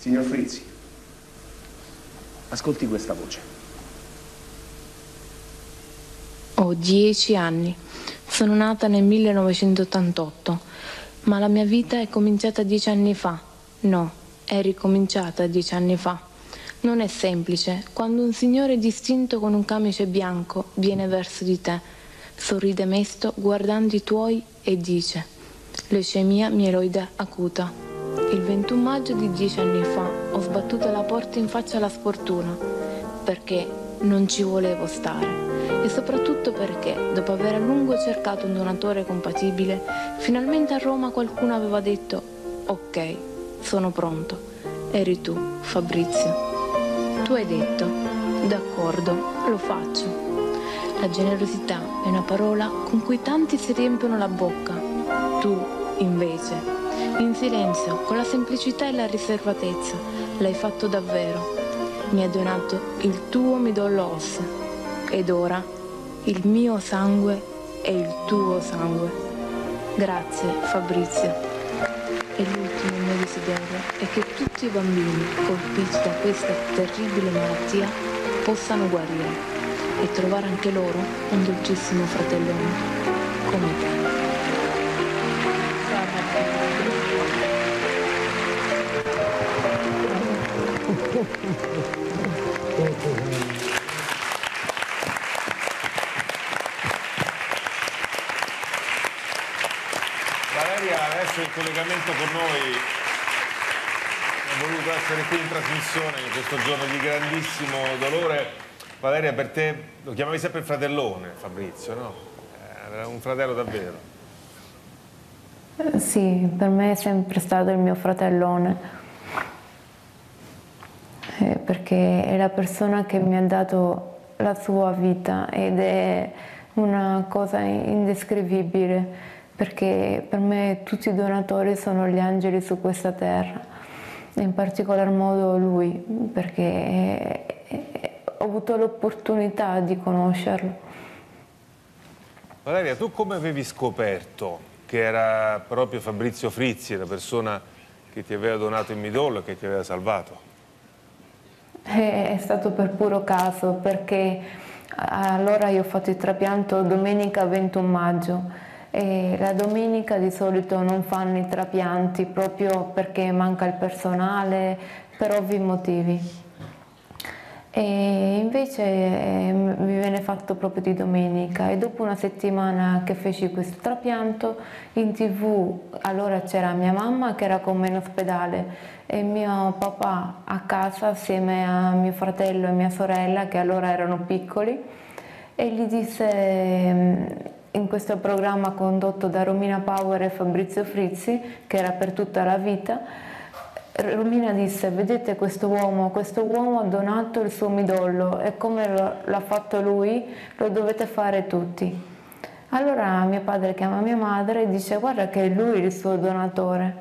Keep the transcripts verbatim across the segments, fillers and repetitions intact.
Signor Frizzi, ascolti questa voce. Ho dieci anni. Sono nata nel millenovecentottantotto, ma la mia vita è cominciata dieci anni fa. No, è ricominciata dieci anni fa. Non è semplice quando un signore distinto con un camice bianco viene verso di te, sorride mesto guardando i tuoi e dice: leucemia mieloide acuta. Il ventuno maggio di dieci anni fa ho sbattuto la porta in faccia alla sfortuna, perché non ci volevo stare e soprattutto perché, dopo aver a lungo cercato un donatore compatibile, finalmente a Roma qualcuno aveva detto: ok, sono pronto. Eri tu, Fabrizio. Tu hai detto: d'accordo, lo faccio. La generosità è una parola con cui tanti si riempiono la bocca. Tu, invece, in silenzio, con la semplicità e la riservatezza, l'hai fatto davvero. Mi hai donato il tuo midollo osseo ed ora il mio sangue è il tuo sangue. Grazie, Fabrizio. E l'ultimo mio desiderio è che tutti i bambini colpiti da questa terribile malattia possano guarire e trovare anche loro un dolcissimo fratellone come te. Valeria adesso è in collegamento con noi, ha voluto essere qui in trasmissione in questo giorno di grandissimo dolore. Valeria, per te lo chiamavi sempre fratellone, Fabrizio, no? Era un fratello davvero. Sì, per me è sempre stato il mio fratellone, eh, perché è la persona che mi ha dato la sua vita ed è una cosa indescrivibile, perché per me tutti i donatori sono gli angeli su questa terra, in particolar modo lui, perché ho avuto l'opportunità di conoscerlo. Valeria, tu come avevi scoperto che era proprio Fabrizio Frizzi, la persona che ti aveva donato il midollo e che ti aveva salvato? È stato per puro caso, perché allora io ho fatto il trapianto domenica ventuno maggio e la domenica di solito non fanno i trapianti proprio perché manca il personale, per ovvi motivi. E invece eh, mi viene fatto proprio di domenica e dopo una settimana che feci questo trapianto in tv, allora c'era mia mamma che era con me in ospedale e mio papà a casa assieme a mio fratello e mia sorella che allora erano piccoli, e gli disse in questo programma condotto da Romina Power e Fabrizio Frizzi, che era per tutta la vita, Romina disse: vedete questo uomo, questo uomo ha donato il suo midollo e come l'ha fatto lui lo dovete fare tutti. Allora mio padre chiama mia madre e dice: guarda che è lui il suo donatore.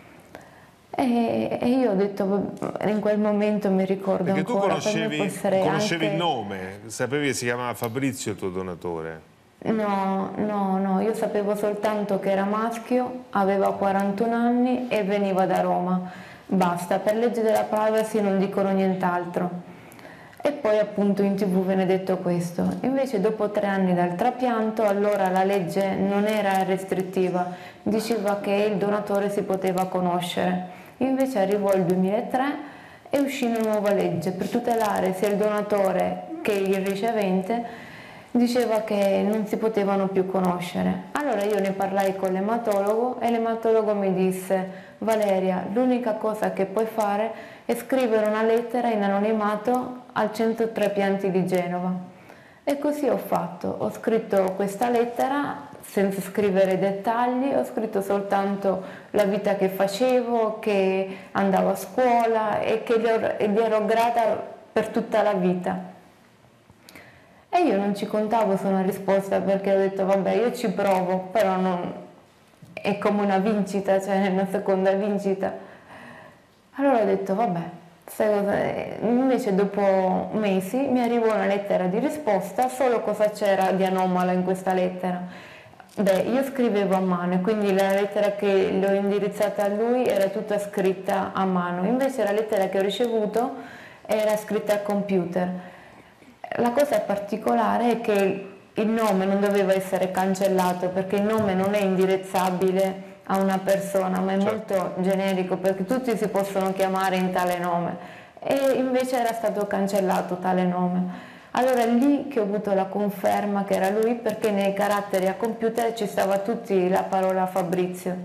E, e io ho detto, in quel momento mi ricordo Perché ancora, tu conoscevi, conoscevi anche... il nome, sapevi che si chiamava Fabrizio il tuo donatore? No, no, no, io sapevo soltanto che era maschio, aveva quarantuno anni e veniva da Roma. Basta, per legge della privacy non dicono nient'altro. E poi appunto in tv viene detto questo. Invece dopo tre anni dal trapianto, allora la legge non era restrittiva, diceva che il donatore si poteva conoscere. Invece arrivò il duemilatré e uscì una nuova legge per tutelare sia il donatore che il ricevente, diceva che non si potevano più conoscere. Allora io ne parlai con l'ematologo e l'ematologo mi disse: Valeria, l'unica cosa che puoi fare è scrivere una lettera in anonimato al centro trapianti di Genova. E così ho fatto, ho scritto questa lettera senza scrivere dettagli, ho scritto soltanto la vita che facevo, che andavo a scuola e che gli, ho, gli ero grata per tutta la vita. E io non ci contavo su una risposta, perché ho detto vabbè, io ci provo, però non... è come una vincita, cioè una seconda vincita. Allora ho detto vabbè, invece dopo mesi mi arrivò una lettera di risposta, solo cosa c'era di anomalo in questa lettera. Beh, io scrivevo a mano, quindi la lettera che le ho indirizzata a lui era tutta scritta a mano, invece la lettera che ho ricevuto era scritta al computer. La cosa particolare è che il nome non doveva essere cancellato, perché il nome non è indirizzabile a una persona, ma è certo. molto generico, perché tutti si possono chiamare in tale nome, e invece era stato cancellato tale nome. Allora è lì che ho avuto la conferma che era lui, perché nei caratteri a computer ci stava tutti la parola Fabrizio.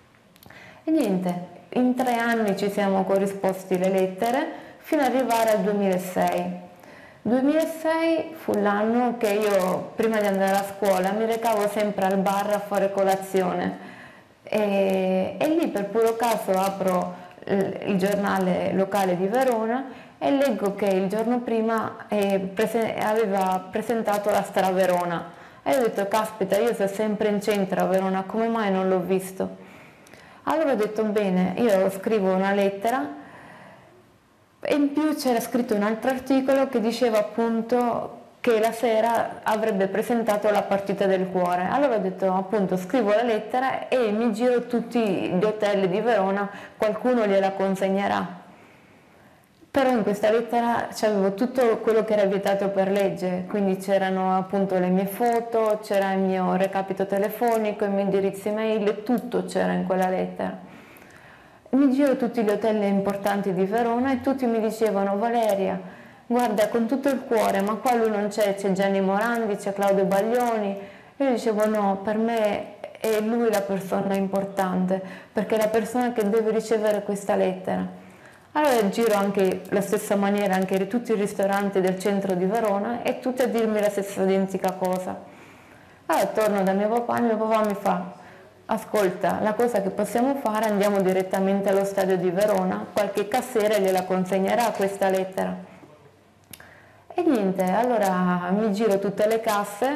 E niente, in tre anni ci siamo corrisposti le lettere fino ad arrivare al duemilasei. duemilasei fu l'anno che io, prima di andare a scuola, mi recavo sempre al bar a fare colazione, e, e lì per puro caso apro il, il giornale locale di Verona e leggo che il giorno prima eh, prese aveva presentato la Stra Verona, e ho detto caspita, io sono sempre in centro a Verona, come mai non l'ho visto? Allora ho detto bene, io scrivo una lettera, e in più c'era scritto un altro articolo che diceva appunto che la sera avrebbe presentato la partita del cuore. Allora ho detto appunto scrivo la lettera e mi giro tutti gli hotel di Verona, qualcuno gliela consegnerà. Però in questa lettera c'avevo tutto quello che era vietato per legge, quindi c'erano appunto le mie foto, c'era il mio recapito telefonico, i miei indirizzi mail, tutto c'era in quella lettera. Mi giro tutti gli hotel importanti di Verona e tutti mi dicevano Valeria, guarda con tutto il cuore, ma qua lui non c'è, c'è Gianni Morandi, c'è Claudio Baglioni. Io dicevo no, per me è lui la persona importante, perché è la persona che deve ricevere questa lettera. Allora giro anche la stessa maniera anche di tutti i ristoranti del centro di Verona e tutti a dirmi la stessa identica cosa. Allora torno da mio papà e mio papà mi fa ascolta, la cosa che possiamo fare, andiamo direttamente allo stadio di Verona, qualche cassiere gliela consegnerà questa lettera. E niente, allora mi giro tutte le casse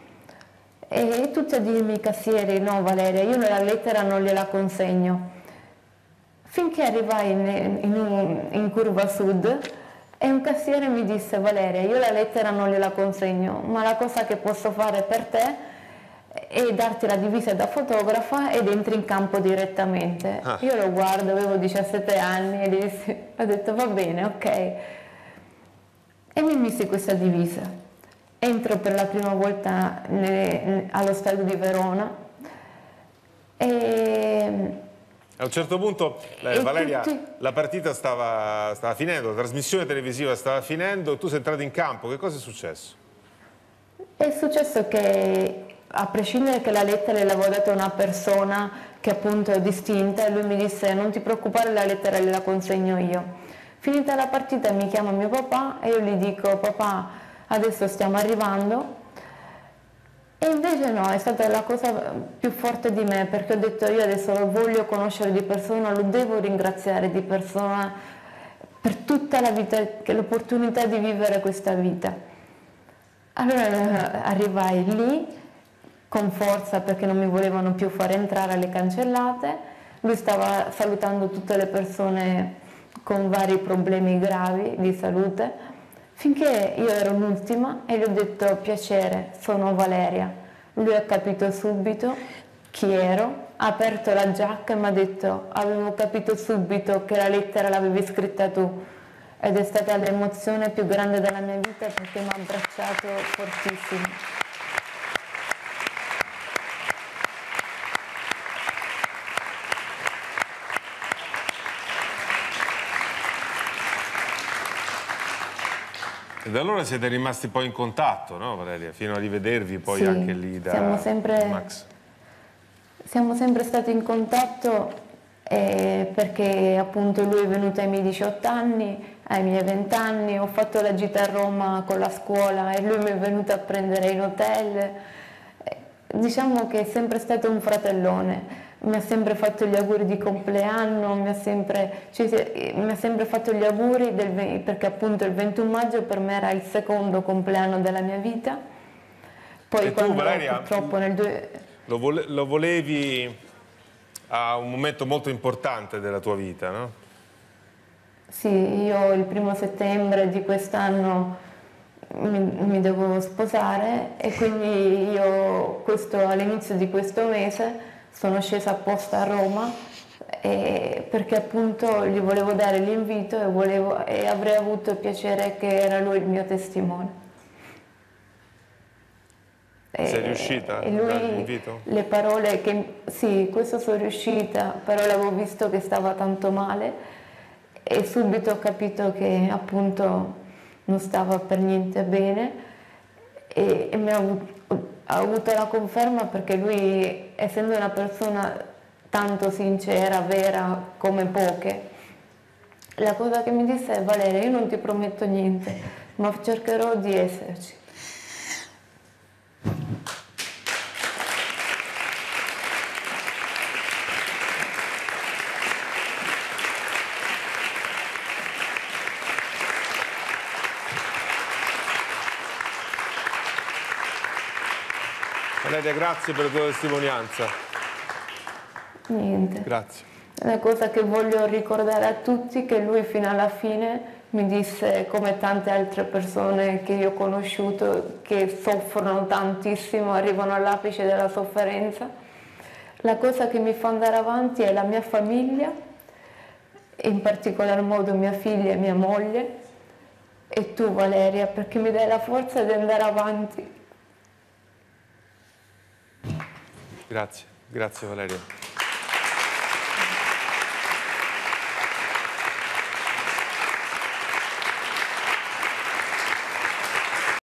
e tutti a dirmi i cassieri no Valeria, io la lettera non gliela consegno. Finché arrivai in, in, in curva sud e un cassiere mi disse Valeria, io la lettera non gliela consegno, ma la cosa che posso fare per te è darti la divisa da fotografa ed entri in campo direttamente. Ah. Io lo guardo, avevo diciassette anni e gli dissi, ho detto va bene, ok. E mi misi questa divisa. Entro per la prima volta ne, allo stadio di Verona e... A un certo punto, eh, Valeria, tutti... la partita stava, stava finendo, la trasmissione televisiva stava finendo, tu sei entrato in campo, che cosa è successo? È successo che, a prescindere che la lettera l'avevo data a una persona che appunto è distinta, lui mi disse non ti preoccupare, la lettera gliela consegno io. Finita la partita mi chiama mio papà e io gli dico papà adesso stiamo arrivando. E invece no, è stata la cosa più forte di me, perché ho detto io adesso lo voglio conoscere di persona, lo devo ringraziare di persona per tutta la vita, l'opportunità di vivere questa vita. Allora arrivai lì con forza perché non mi volevano più fare entrare alle cancellate, lui stava salutando tutte le persone con vari problemi gravi di salute, finché io ero l'ultima e gli ho detto piacere, sono Valeria. Lui ha capito subito chi ero, ha aperto la giacca e mi ha detto avevo capito subito che la lettera l'avevi scritta tu, ed è stata l'emozione più grande della mia vita perché mi ha abbracciato fortissimo. E da allora siete rimasti poi in contatto, no Valeria? Fino a rivedervi poi sì, anche lì da siamo sempre, Max. Siamo sempre stati in contatto eh, perché appunto lui è venuto ai miei diciotto anni, ai miei venti anni, ho fatto la gita a Roma con la scuola e lui mi è venuto a prendere in hotel. Eh, diciamo che è sempre stato un fratellone. Mi ha sempre fatto gli auguri di compleanno, mi ha sempre, cioè, mi ha sempre fatto gli auguri del, perché appunto il ventuno maggio per me era il secondo compleanno della mia vita. Poi e quando tu Valeria, purtroppo nel due... lo, vole, lo volevi a un momento molto importante della tua vita, no? Sì, io il primo settembre di quest'anno mi, mi devo sposare e quindi io questo, all'inizio di questo mese sono scesa apposta a Roma e, perché appunto gli volevo dare l'invito e, volevo, e avrei avuto il piacere che era lui il mio testimone. Sei riuscita a e lui, dare l'invito? Le parole che sì, questo sono riuscita, però l'avevo visto che stava tanto male e subito ho capito che appunto non stava per niente bene e, e mi ha avuto, ha avuto la conferma perché lui, essendo una persona tanto sincera, vera come poche, la cosa che mi disse è: Valeria, io non ti prometto niente, ma cercherò di esserci. Valeria, grazie per la tua testimonianza. Niente. Grazie. Una cosa che voglio ricordare a tutti, che lui fino alla fine mi disse, come tante altre persone che io ho conosciuto, che soffrono tantissimo, arrivano all'apice della sofferenza, la cosa che mi fa andare avanti è la mia famiglia, in particolar modo mia figlia e mia moglie, e tu Valeria, perché mi dai la forza di andare avanti. Grazie, grazie Valeria.